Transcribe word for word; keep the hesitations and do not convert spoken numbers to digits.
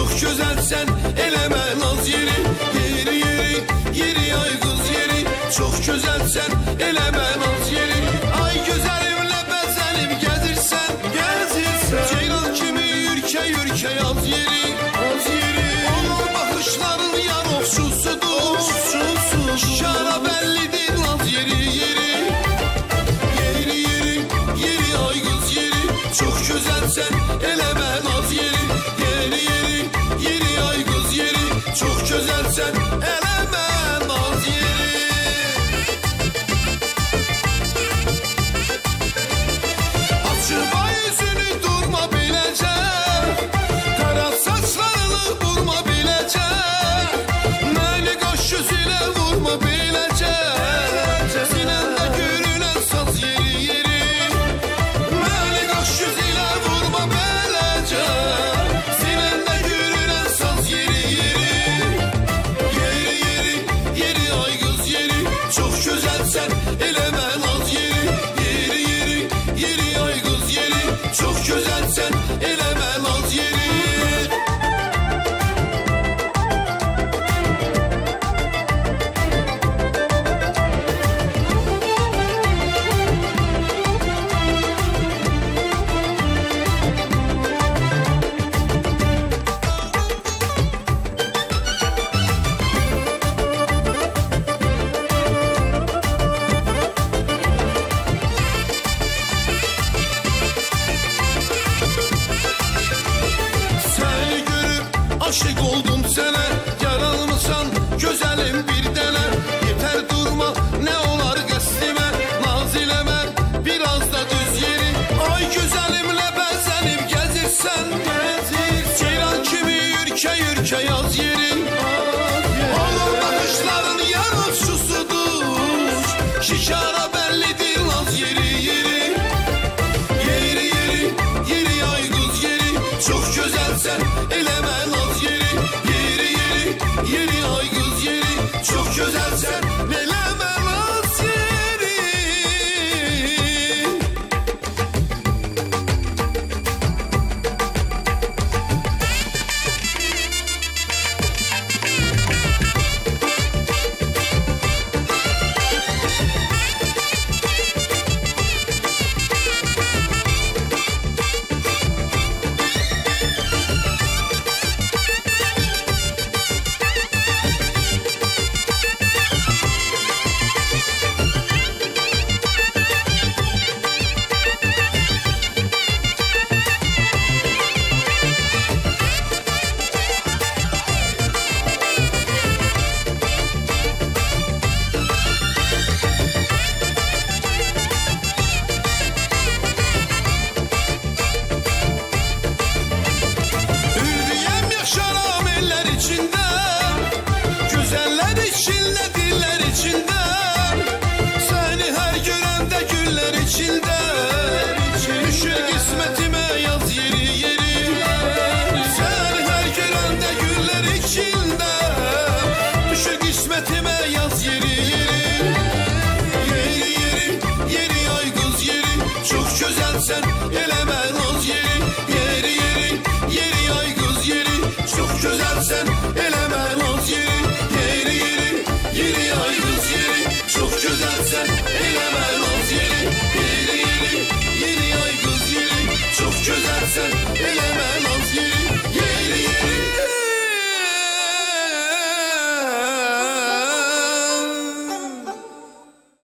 çok güzelsen eleme naz yeri. Yeri yeri yeri ay kız yeri, çok güzelsen eleme naz yeri. Ay güzelimle bezenip gezirsen, gezirsen ceylan kimi ürke ürke yaz yeri, yaz yeri. Onun bakışların yan okşusudur, okşusudur. Şara bellidir naz yeri yeri. Yeri yeri yeri ay kız yeri, çok güzelsen eleme naz yeri. Yeri yeri yeri ay kız yeri, çok güzelsen eleme naz yeri. Açma yüzünü durma bilece, kara saçlarını vurma bilece. Məni qaş gözüyle vurma bilece, sinende görünen saz yeri yeri. Məni qaş gözüyle vurma bilece, sinende görünen saz yeri yeri. Yeri yeri yeri ay kız yeri, çok güzelsen eleme naz yeri. Yeri yeri yeri ay kız yeri, çok güzelsen eleme naz yeri. Seni görüp aşık oldum sana, yaralmışsan güzelim bir dene. Yeter durma ne olar qəsdime, naz eləmə biraz da düz yeri. Ay güzelimle bezenip gezirsen, gezir ceylan kimi ürke ürke yaz yeri. Olur bakışların yan uçuşudur, şişara bellidir naz yeri yeri. Yeri yeri yeri ay kız yeri, çok güzelsen eleme naz yeri. Yeri yeri yeri ay kız yeri, çok güzelsen eleme naz yeri. Hürriyem yaşaram eller içinde, güzeller içinde diller içinde. Seni her görende güller içinde, düşür kısmetime yaz yeri yeri. Seni her görende güller içinde, düşür kısmetime yaz yeri yeri. Yeri yeri yeri ay kız yeri, çok güzelsen eleme naz yeri. Yeri yeri yeri ay kız yeri, çok güzelsen eleme naz yeri. Yeri yeri yeri ay kız yeri, çok güzelsen eleme naz yeri. Yeri yeri yeri ay kız yeri, çok güzelsen eleme naz yeri.